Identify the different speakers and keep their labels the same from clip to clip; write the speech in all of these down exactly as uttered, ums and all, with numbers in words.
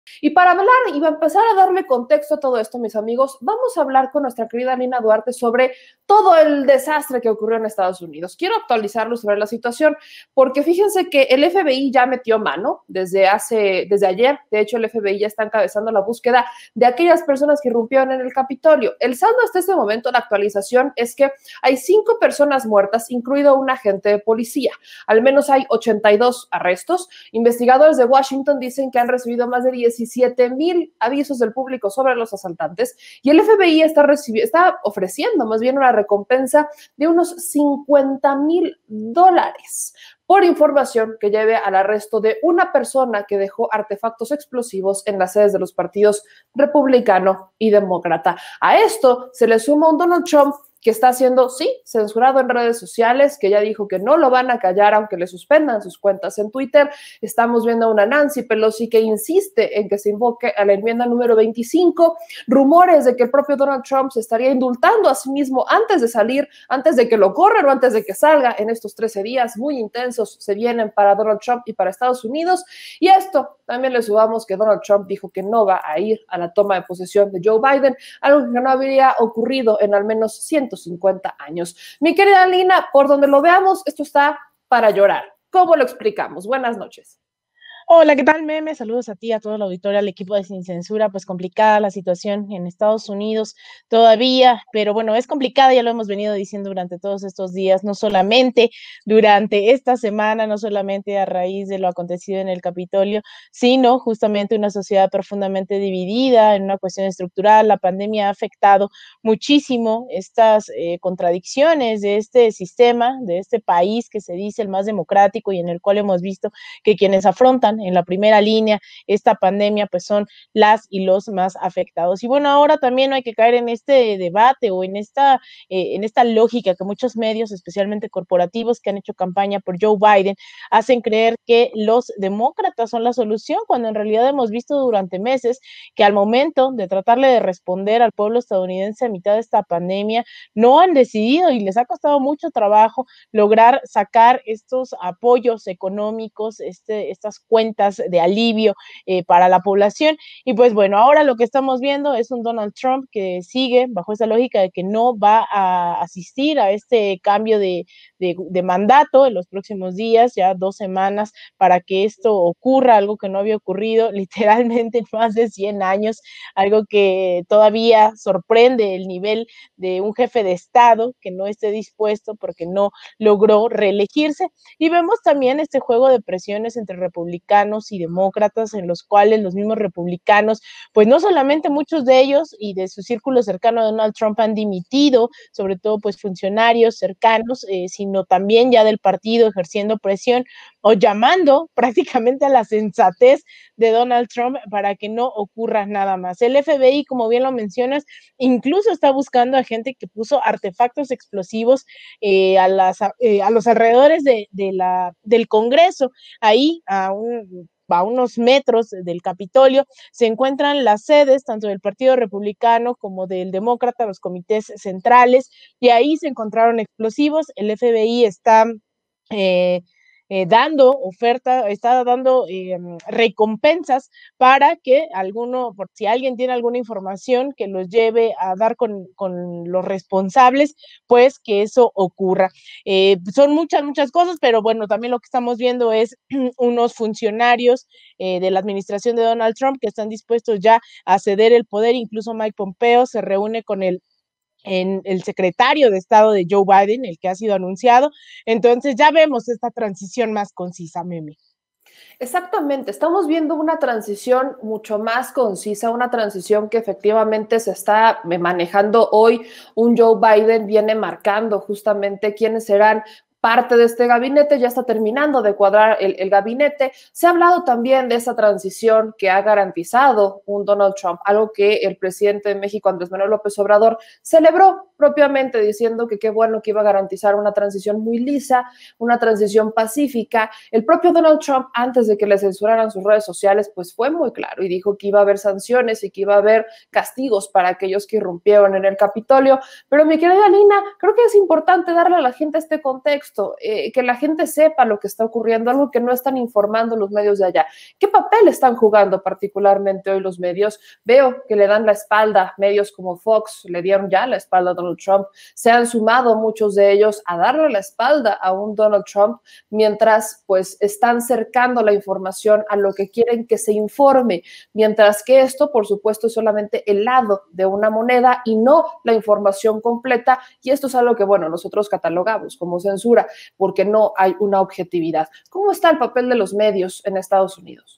Speaker 1: Y para hablar y va a empezar a darle contexto a todo esto, mis amigos, vamos a hablar con nuestra querida Lina Duarte sobre todo el desastre que ocurrió en Estados Unidos. Quiero actualizarlos sobre la situación, porque fíjense que el F B I ya metió mano desde hace, desde ayer. De hecho, el F B I ya está encabezando la búsqueda de aquellas personas que irrumpieron en el Capitolio. El saldo hasta este momento, la actualización, es que hay cinco personas muertas, incluido un agente de policía. Al menos hay ochenta y dos arrestos. Investigadores de Washington dicen que han recibido más de diecisiete mil avisos del público sobre los asaltantes y el F B I está, está ofreciendo más bien una recompensa de unos cincuenta mil dólares por información que lleve al arresto de una persona que dejó artefactos explosivos en las sedes de los partidos republicano y demócrata. A esto se le suma un Donald Trump que está siendo, sí, censurado en redes sociales, que ya dijo que no lo van a callar aunque le suspendan sus cuentas en Twitter. Estamos viendo a una Nancy Pelosi que insiste en que se invoque a la enmienda número veinticinco, rumores de que el propio Donald Trump se estaría indultando a sí mismo antes de salir, antes de que lo corran o antes de que salga en estos trece días muy intensos se vienen para Donald Trump y para Estados Unidos. Y esto también le subamos que Donald Trump dijo que no va a ir a la toma de posesión de Joe Biden, algo que no habría ocurrido en al menos ciento cincuenta años. Mi querida Lina, por donde lo veamos, esto está para llorar. ¿Cómo lo explicamos? Buenas noches.
Speaker 2: Hola, ¿qué tal, Meme? Saludos a ti, a todo el auditorio, al equipo de Sin Censura. Pues complicada la situación en Estados Unidos todavía, pero bueno, es complicada, ya lo hemos venido diciendo durante todos estos días, no solamente durante esta semana, no solamente a raíz de lo acontecido en el Capitolio, sino justamente una sociedad profundamente dividida en una cuestión estructural. La pandemia ha afectado muchísimo estas eh, contradicciones de este sistema, de este país que se dice el más democrático y en el cual hemos visto que quienes afrontan en la primera línea esta pandemia pues son las y los más afectados. Y bueno, ahora también no hay que caer en este debate o en esta, eh, en esta lógica que muchos medios, especialmente corporativos que han hecho campaña por Joe Biden, hacen creer que los demócratas son la solución, cuando en realidad hemos visto durante meses que al momento de tratarle de responder al pueblo estadounidense a mitad de esta pandemia, no han decidido y les ha costado mucho trabajo lograr sacar estos apoyos económicos, este, estas cuentas de alivio eh, para la población. Y pues bueno, ahora lo que estamos viendo es un Donald Trump que sigue bajo esa lógica de que no va a asistir a este cambio de, de, de mandato en los próximos días, ya dos semanas para que esto ocurra, algo que no había ocurrido literalmente en más de cien años, algo que todavía sorprende el nivel de un jefe de Estado que no esté dispuesto porque no logró reelegirse. Y vemos también este juego de presiones entre republicanos y demócratas, en los cuales los mismos republicanos, pues no solamente muchos de ellos y de su círculo cercano a Donald Trump han dimitido, sobre todo pues funcionarios cercanos, eh, sino también ya del partido ejerciendo presión o llamando prácticamente a la sensatez de Donald Trump para que no ocurra nada más. El F B I, como bien lo mencionas, incluso está buscando a gente que puso artefactos explosivos eh, a, las, eh, a los alrededores de, de la, del Congreso. Ahí a, un, a unos metros del Capitolio se encuentran las sedes tanto del Partido Republicano como del Demócrata, los comités centrales, y ahí se encontraron explosivos. El F B I está eh, eh, dando oferta, está dando eh, recompensas para que alguno, por si alguien tiene alguna información que los lleve a dar con, con los responsables, pues que eso ocurra. Eh, son muchas, muchas cosas, pero bueno, también lo que estamos viendo es unos funcionarios eh, de la administración de Donald Trump que están dispuestos ya a ceder el poder. Incluso Mike Pompeo se reúne con el en el secretario de Estado de Joe Biden, el que ha sido anunciado. Entonces ya vemos esta transición más concisa, Meme.
Speaker 1: Exactamente, estamos viendo una transición mucho más concisa, una transición que efectivamente se está manejando hoy. Un Joe Biden viene marcando justamente quiénes serán parte de este gabinete, ya está terminando de cuadrar el, el gabinete. Se ha hablado también de esa transición que ha garantizado un Donald Trump, algo que el presidente de México, Andrés Manuel López Obrador, celebró propiamente diciendo que qué bueno que iba a garantizar una transición muy lisa, una transición pacífica. El propio Donald Trump, antes de que le censuraran sus redes sociales, pues fue muy claro y dijo que iba a haber sanciones y que iba a haber castigos para aquellos que irrumpieron en el Capitolio. Pero mi querida Lina, creo que es importante darle a la gente este contexto, eh, que la gente sepa lo que está ocurriendo, algo que no están informando los medios de allá. ¿Qué papel están jugando particularmente hoy los medios? Veo que le dan la espalda, medios como Fox le dieron ya la espalda a Donald Trump, se han sumado muchos de ellos a darle la espalda a un Donald Trump, mientras pues están cercando la información a lo que quieren que se informe, mientras que esto, por supuesto, es solamente el lado de una moneda y no la información completa, y esto es algo que, bueno, nosotros catalogamos como censura, porque no hay una objetividad. ¿Cómo está el papel de los medios en Estados Unidos?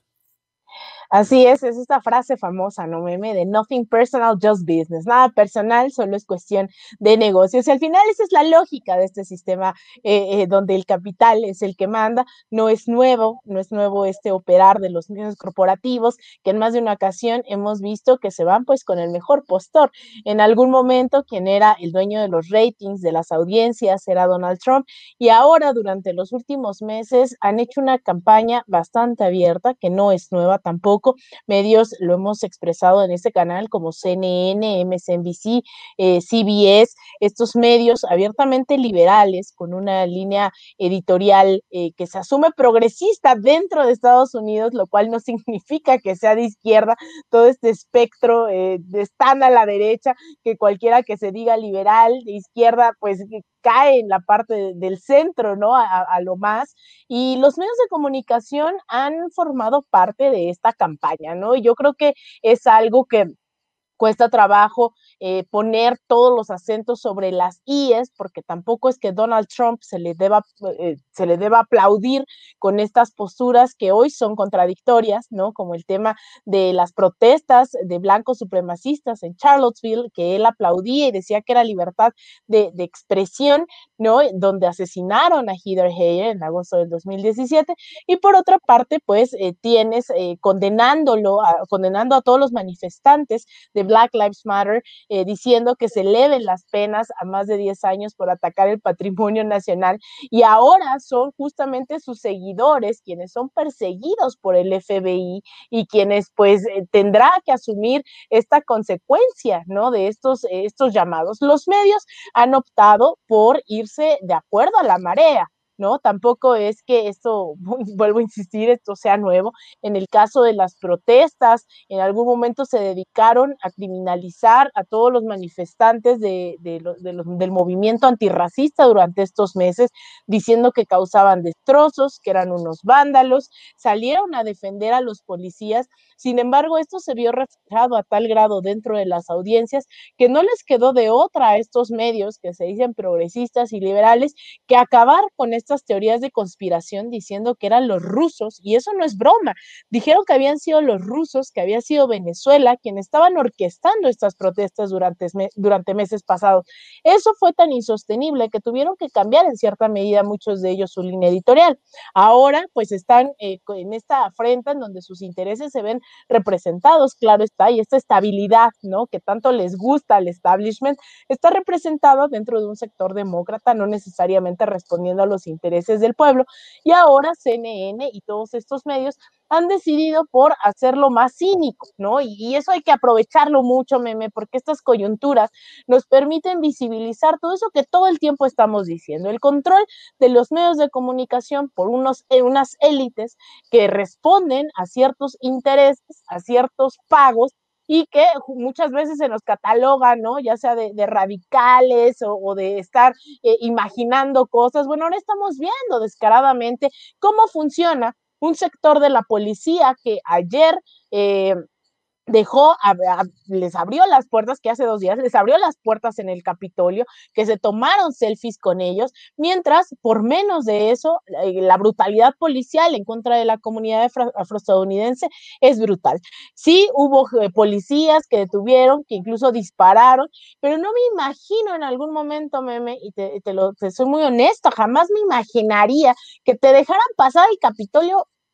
Speaker 2: Así es, es esta frase famosa, ¿no, meme? De nothing personal, just business. Nada personal, solo es cuestión de negocios. Y al final esa es la lógica de este sistema eh, eh, donde el capital es el que manda. No es nuevo, no es nuevo este operar de los medios corporativos, que en más de una ocasión hemos visto que se van pues con el mejor postor. En algún momento quien era el dueño de los ratings, de las audiencias, era Donald Trump, y ahora durante los últimos meses han hecho una campaña bastante abierta, que no es nueva tampoco. Medios lo hemos expresado en este canal como C N N, M S N B C, eh, C B S, estos medios abiertamente liberales con una línea editorial eh, que se asume progresista dentro de Estados Unidos, lo cual no significa que sea de izquierda. Todo este espectro eh, están a la derecha, que cualquiera que se diga liberal de izquierda pues cae en la parte de, del centro, ¿no? A, a, lo más. Y los medios de comunicación han formado parte de esta campaña, ¿no? Y yo creo que es algo que cuesta trabajo eh, poner todos los acentos sobre las íes, porque tampoco es que Donald Trump se le deba, eh, se le deba aplaudir con estas posturas que hoy son contradictorias, ¿no? Como el tema de las protestas de blancos supremacistas en Charlottesville, que él aplaudía y decía que era libertad de, de expresión, ¿no? Donde asesinaron a Heather Heyer en agosto del dos mil diecisiete, y por otra parte, pues eh, tienes eh, condenándolo, a, condenando a todos los manifestantes de Black Lives Matter, eh, diciendo que se eleven las penas a más de diez años por atacar el patrimonio nacional, y ahora son justamente sus seguidores quienes son perseguidos por el F B I y quienes pues eh, tendrá que asumir esta consecuencia, ¿no? De estos, eh, estos llamados. Los medios han optado por irse de acuerdo a la marea, ¿no? Tampoco es que esto, vuelvo a insistir, esto sea nuevo. En el caso de las protestas, en algún momento se dedicaron a criminalizar a todos los manifestantes de, de, los, de los, del movimiento antirracista durante estos meses, diciendo que causaban destrozos, que eran unos vándalos, salieron a defender a los policías. Sin embargo, esto se vio reflejado a tal grado dentro de las audiencias que no les quedó de otra a estos medios que se dicen progresistas y liberales que acabar con estas teorías de conspiración diciendo que eran los rusos, y eso no es broma. Dijeron que habían sido los rusos, que había sido Venezuela quienes estaban orquestando estas protestas durante, durante meses pasados. Eso fue tan insostenible que tuvieron que cambiar en cierta medida muchos de ellos su línea editorial. Ahora pues están eh, en esta afrenta en donde sus intereses se ven representados, claro está, y esta estabilidad, ¿no? Que tanto les gusta al establishment, está representada dentro de un sector demócrata, no necesariamente respondiendo a los intereses del pueblo, y ahora C N N y todos estos medios han decidido por hacerlo más cínico, ¿no? Y, y eso hay que aprovecharlo mucho, meme, porque estas coyunturas nos permiten visibilizar todo eso que todo el tiempo estamos diciendo, el control de los medios de comunicación por unos, eh, unas élites que responden a ciertos intereses, a ciertos pagos, y que muchas veces se nos cataloga, ¿no? Ya sea de, de radicales o, o de estar eh, imaginando cosas. Bueno, ahora estamos viendo descaradamente cómo funciona un sector de la policía que ayer eh, dejó, a, a, les abrió las puertas, que hace dos días les abrió las puertas en el Capitolio, que se tomaron selfies con ellos, mientras por menos de eso, la, la brutalidad policial en contra de la comunidad afro, afroestadounidense es brutal. Sí hubo eh, policías que detuvieron, que incluso dispararon, pero no me imagino en algún momento, meme, y te, te, lo, te soy muy honesta, jamás me imaginaría que te dejaran pasar el Capitolio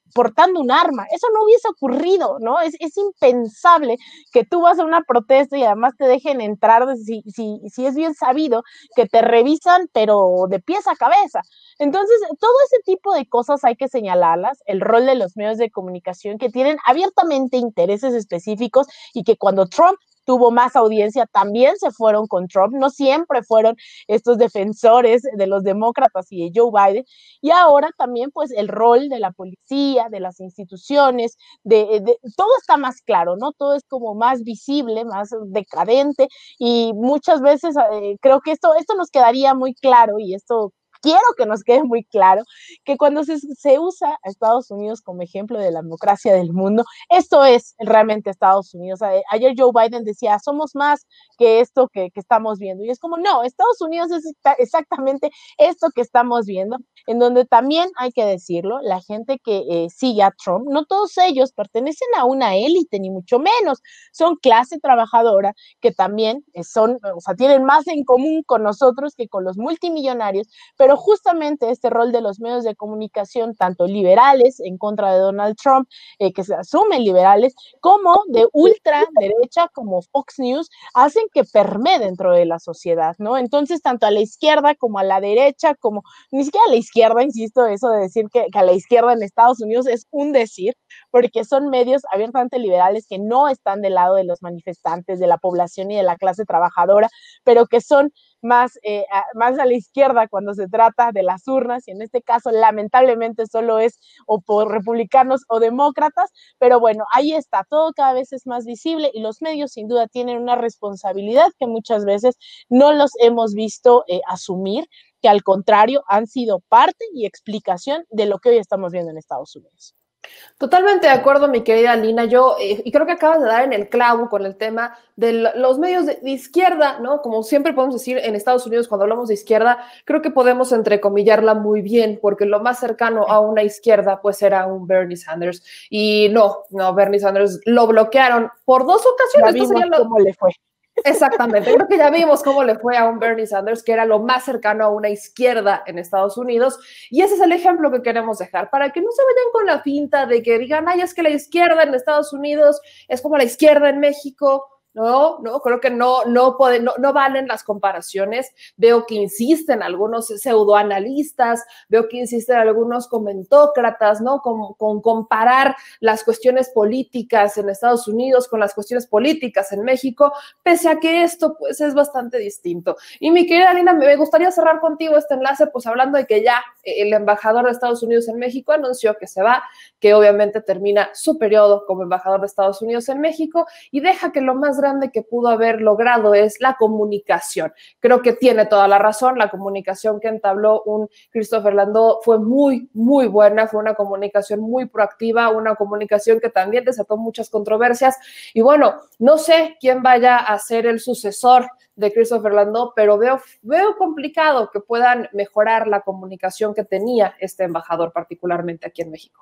Speaker 2: portando un arma. Eso no hubiese ocurrido, ¿no? Es, es impensable que tú vas a una protesta y además te dejen entrar, si, si, si es bien sabido, que te revisan, pero de pies a cabeza. Entonces, todo ese tipo de cosas hay que señalarlas, el rol de los medios de comunicación que tienen abiertamente intereses específicos y que cuando Trump tuvo más audiencia, también se fueron con Trump, no siempre fueron estos defensores de los demócratas y de Joe Biden, y ahora también pues el rol de la policía, de las instituciones, de, de todo está más claro, ¿no? Todo es como más visible, más decadente, y muchas veces eh, creo que esto, esto nos quedaría muy claro, y esto quiero que nos quede muy claro, que cuando se, se usa a Estados Unidos como ejemplo de la democracia del mundo, esto es realmente Estados Unidos. Ayer Joe Biden decía, somos más que esto que, que estamos viendo. Y es como, no, Estados Unidos es exactamente esto que estamos viendo, en donde también hay que decirlo, la gente que eh, sigue a Trump, no todos ellos pertenecen a una élite, ni mucho menos. Son clase trabajadora que también son, o sea, tienen más en común con nosotros que con los multimillonarios, pero justamente este rol de los medios de comunicación, tanto liberales en contra de Donald Trump, eh, que se asumen liberales, como de ultraderecha como Fox News, hacen que permee dentro de la sociedad, ¿no? Entonces, tanto a la izquierda como a la derecha, como ni siquiera a la izquierda, insisto, eso de decir que, que a la izquierda en Estados Unidos es un decir, porque son medios abiertamente liberales que no están del lado de los manifestantes, de la población y de la clase trabajadora, pero que son más, eh, a, más a la izquierda cuando se trata de las urnas, y en este caso lamentablemente solo es o por republicanos o demócratas, pero bueno, ahí está, todo cada vez es más visible y los medios sin duda tienen una responsabilidad que muchas veces no los hemos visto eh, asumir, que al contrario han sido parte y explicación de lo que hoy estamos viendo en Estados Unidos.
Speaker 1: Totalmente de acuerdo, mi querida Lina. Yo, eh, y creo que acabas de dar en el clavo con el tema de los medios de, de izquierda, ¿no? Como siempre podemos decir en Estados Unidos, cuando hablamos de izquierda, creo que podemos entrecomillarla muy bien, porque lo más cercano a una izquierda, pues era un Bernie Sanders. Y no, no, Bernie Sanders lo bloquearon por dos ocasiones.
Speaker 2: Ya vimos lo... cómo le fue.
Speaker 1: Exactamente, creo que ya vimos cómo le fue a un Bernie Sanders, que era lo más cercano a una izquierda en Estados Unidos, y ese es el ejemplo que queremos dejar, para que no se vayan con la finta de que digan, ay, es que la izquierda en Estados Unidos es como la izquierda en México. No, no, creo que no, no, pueden, no, no valen las comparaciones. Veo que insisten algunos pseudoanalistas, veo que insisten algunos comentócratas, ¿no? Con, con comparar las cuestiones políticas en Estados Unidos con las cuestiones políticas en México, pese a que esto, pues, es bastante distinto. Y mi querida Lina, me gustaría cerrar contigo este enlace, pues, hablando de que ya el embajador de Estados Unidos en México anunció que se va, que obviamente termina su periodo como embajador de Estados Unidos en México y deja que lo más grande que pudo haber logrado es la comunicación. Creo que tiene toda la razón, la comunicación que entabló un Christopher Landó fue muy, muy buena, fue una comunicación muy proactiva, una comunicación que también desató muchas controversias, y bueno, no sé quién vaya a ser el sucesor de Christopher Landó, pero veo, veo complicado que puedan mejorar la comunicación que tenía este embajador, particularmente aquí en México.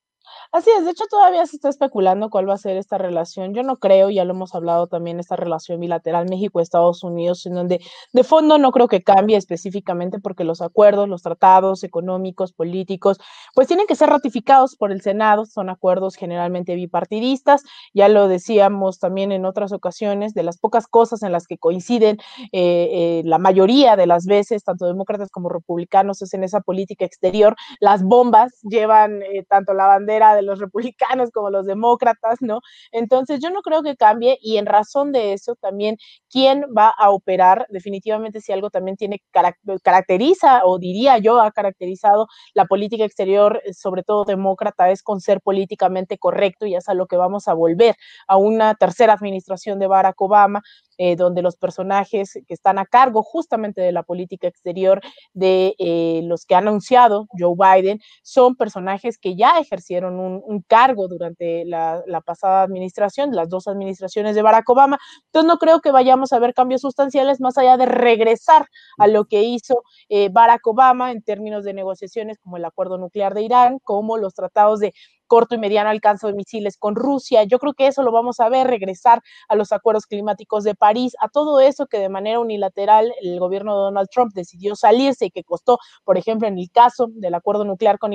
Speaker 2: Así es, de hecho todavía se está especulando cuál va a ser esta relación. Yo no creo, ya lo hemos hablado también, esta relación bilateral México-Estados Unidos, en donde de fondo no creo que cambie específicamente porque los acuerdos, los tratados económicos, políticos, pues tienen que ser ratificados por el Senado, son acuerdos generalmente bipartidistas, ya lo decíamos también en otras ocasiones, de las pocas cosas en las que coinciden eh, eh, la mayoría de las veces, tanto demócratas como republicanos, es en esa política exterior. Las bombas llevan eh, tanto la bandera de los republicanos como los demócratas, ¿no? Entonces yo no creo que cambie, y en razón de eso también quién va a operar, definitivamente si algo también tiene, caracteriza, o diría yo, ha caracterizado la política exterior, sobre todo demócrata, es con ser políticamente correcto, y es a lo que vamos a volver, a una tercera administración de Barack Obama, Eh, donde los personajes que están a cargo justamente de la política exterior de eh, los que ha anunciado Joe Biden son personajes que ya ejercieron un, un cargo durante la, la pasada administración, las dos administraciones de Barack Obama. Entonces no creo que vayamos a ver cambios sustanciales más allá de regresar a lo que hizo eh, Barack Obama en términos de negociaciones, como el acuerdo nuclear de Irán, como los tratados de corto y mediano alcance de misiles con Rusia. Yo creo que eso lo vamos a ver, regresar a los acuerdos climáticos de París, a todo eso que de manera unilateral el gobierno de Donald Trump decidió salirse y que costó, por ejemplo, en el caso del acuerdo nuclear con Irán,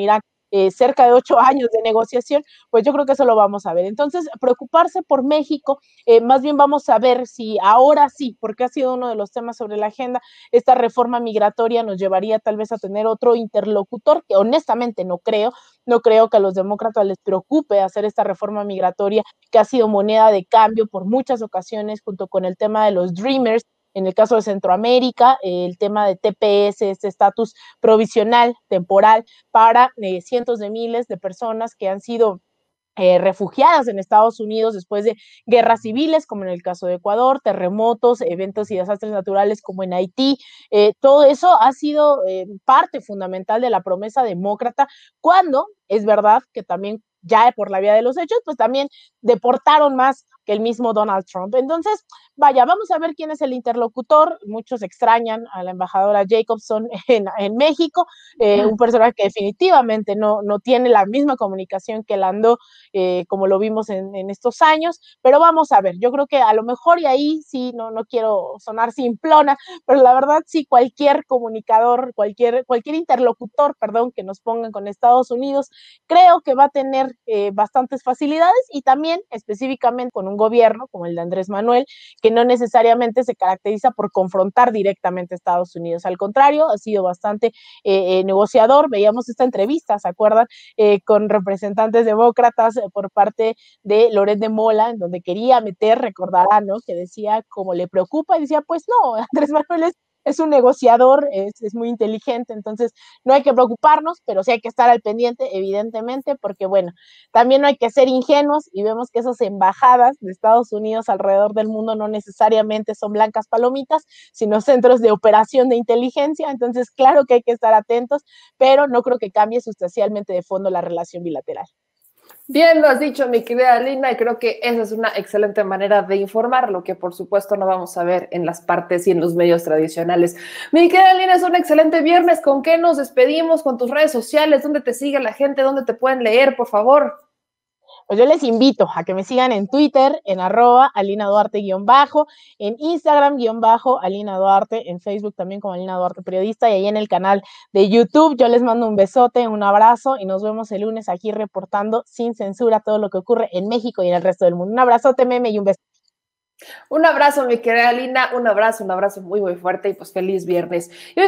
Speaker 2: eh, cerca de ocho años de negociación, pues yo creo que eso lo vamos a ver. Entonces, preocuparse por México, eh, más bien vamos a ver si ahora sí, porque ha sido uno de los temas sobre la agenda, esta reforma migratoria nos llevaría tal vez a tener otro interlocutor, que honestamente no creo, no creo que a los demócratas les preocupe hacer esta reforma migratoria, que ha sido moneda de cambio por muchas ocasiones, junto con el tema de los Dreamers, en el caso de Centroamérica, eh, el tema de T P S, este estatus provisional, temporal, para eh, cientos de miles de personas que han sido eh, refugiadas en Estados Unidos después de guerras civiles, como en el caso de Ecuador, terremotos, eventos y desastres naturales como en Haití. Eh, todo eso ha sido eh, parte fundamental de la promesa demócrata, cuando es verdad que también ya por la vía de los hechos, pues también deportaron más que el mismo Donald Trump. Entonces, vaya, vamos a ver quién es el interlocutor. Muchos extrañan a la embajadora Jacobson en, en México, eh, un personaje que definitivamente no, no tiene la misma comunicación que Landó, eh, como lo vimos en, en estos años, pero vamos a ver, yo creo que a lo mejor, y ahí sí, no, no quiero sonar simplona, pero la verdad sí, cualquier comunicador, cualquier, cualquier interlocutor, perdón, que nos pongan con Estados Unidos, creo que va a tener eh, bastantes facilidades, y también específicamente con un gobierno como el de Andrés Manuel, que no necesariamente se caracteriza por confrontar directamente a Estados Unidos, al contrario, ha sido bastante eh, eh, negociador. Veíamos esta entrevista, ¿se acuerdan? Eh, con representantes demócratas eh, por parte de Loret de Mola, en donde quería meter, recordarán, ¿no? Que decía como le preocupa, y decía, pues no, Andrés Manuel es es un negociador, es, es, muy inteligente, entonces no hay que preocuparnos, pero sí hay que estar al pendiente, evidentemente, porque bueno, también no hay que ser ingenuos, y vemos que esas embajadas de Estados Unidos alrededor del mundo no necesariamente son blancas palomitas, sino centros de operación de inteligencia. Entonces claro que hay que estar atentos, pero no creo que cambie sustancialmente de fondo la relación bilateral.
Speaker 1: Bien lo has dicho, mi querida Lina, y creo que esa es una excelente manera de informar, lo que por supuesto no vamos a ver en las partes y en los medios tradicionales. Mi querida Lina, es un excelente viernes. ¿Con qué nos despedimos? ¿Con tus redes sociales? ¿Dónde te sigue la gente? ¿Dónde te pueden leer, por favor?
Speaker 2: Pues yo les invito a que me sigan en Twitter, en arroba Alina Duarte guión bajo, en Instagram guión bajo Alina Duarte, en Facebook también como Alina Duarte Periodista, y ahí en el canal de YouTube. Yo les mando un besote, un abrazo, y nos vemos el lunes aquí reportando sin censura todo lo que ocurre en México y en el resto del mundo. Un abrazote, meme, y un beso.
Speaker 1: Un abrazo, mi querida Lina, un abrazo, un abrazo muy, muy fuerte, y pues feliz viernes. Y